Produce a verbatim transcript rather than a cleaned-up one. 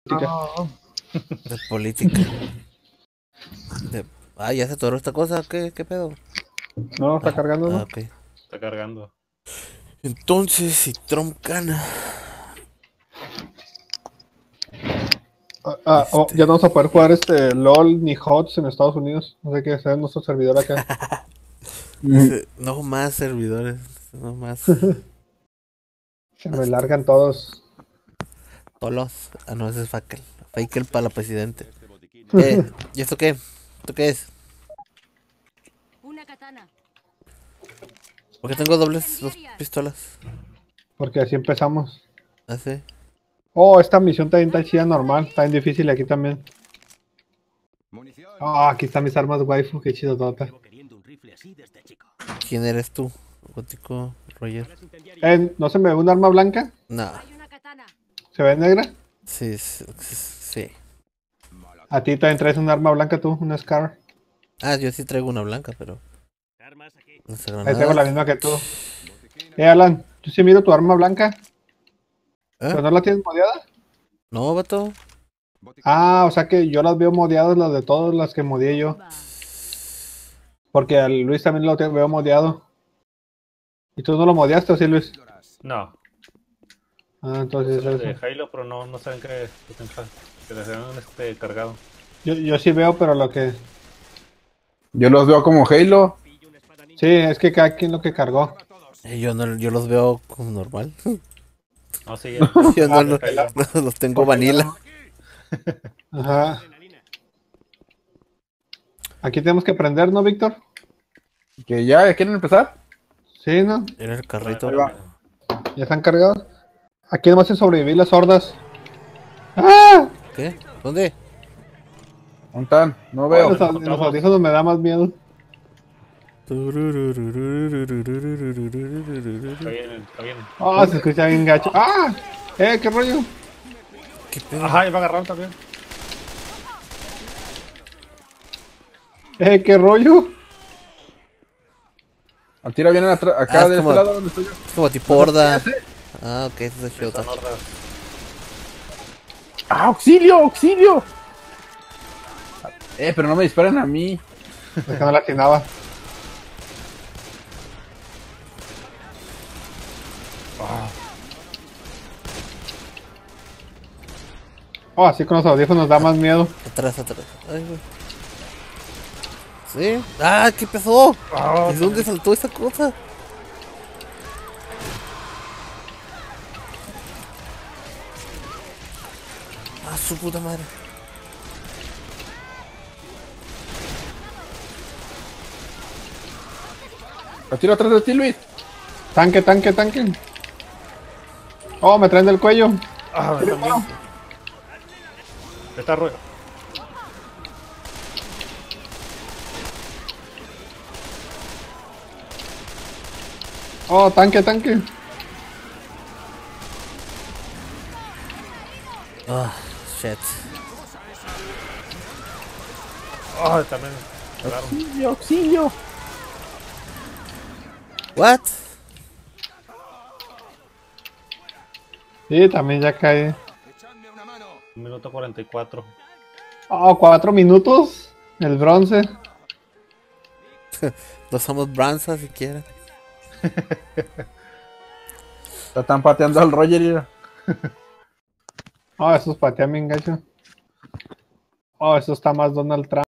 política. No. De política. De... Ah, ya se atoró esta cosa. ¿Qué, qué pedo? No, está Ah, cargando, ah, ¿no? ok. Está cargando. Entonces, si Trump gana. Ah, ah, oh, Este. ya no vamos a poder jugar este LOL ni H O T S en Estados Unidos. No sé qué sea nuestro servidor acá. Dice, no más servidores. No más. Se me largan todos. Tolos. Ah, no, ese es Fakel. Fakel para la presidente. Eh, ¿y esto qué? ¿Esto qué es? Una katana. ¿Por qué tengo dobles dos pistolas? Porque así empezamos. Así. Oh, esta misión también está chida normal. Está bien difícil aquí también. Oh, aquí están mis armas waifu. Qué chido tota. ¿Quién eres tú? Gótico Roger. Eh, ¿no se me ve un arma blanca? No. Hay una katana. ¿Se ve negra? Sí, sí, sí. A ti también traes un arma blanca tú, una Scar. Ah, yo sí traigo una blanca, pero. No sé, Ahí tengo la granadas. misma que tú. Eh, Alan, yo sí miro tu arma blanca. ¿Pero ¿Eh? no la tienes modeada? No, vato. Ah, o sea que yo las veo modeadas, las de todas las que modié yo. Porque al Luis también lo te- veo modeado. ¿Y tú no lo modeaste o sí, Luis? No. Ah, entonces Son eso. de Halo, pero no, no saben que, que, tenga- que les den este cargado. Yo, yo sí veo, pero lo que... Yo los veo como Halo. Sí, es que cada quien lo que cargó. Eh, Yo no, yo los veo como normal. No, sí, ya. Yo no, Ah, no, Halo. no los tengo Porque vanilla. Ajá. Aquí tenemos que prender, ¿no, Víctor? Que ya quieren empezar. Sí, ¿no? Era el carrito. Ahí va. ¿Ya están cargados? Aquí nomás es sobrevivir las hordas. ¡Ah! ¿Qué? ¿Dónde? ¿Dónde están? No Los, veo. au- los audífonos me da más miedo. Está bien, está bien. Ah, se escucha bien gacho. ¡Ah! ¡Eh, qué rollo! ¿Qué pedo? Ajá, y va a agarrar también. ¡Eh, qué rollo! Al tiro vienen atra- acá Ah, es de como- este lado donde estoy yo. Es como tipo horda. Ah, ok, eso es Shota. Son hordas. ¡Ah, auxilio, auxilio! Eh, pero no me disparen a mí. Es que no la atinaba. Oh, así con los audífonos da más miedo. Atrás, atrás. Ay, güey. ¿Sí? ¡Ah! ¿Qué pasó? ¿De dónde saltó esa cosa? ¡Ah, su puta madre! Al tiro atrás de ti, Luis. Tanque, tanque, tanque. Oh, me traen del cuello. Ah, también. Está ruido. Oh, tanque, tanque. Ah, shit. Ah, también. Claro. Auxilio, auxilio. ¿What? Sí, también ya cae. Un minuto cuarenta y cuatro. Oh, cuatro minutos. El bronce. No somos Branza siquiera. Están pateando al Roger. Mira. Oh, esos patean bien gacho. Oh, eso está más Donald Trump.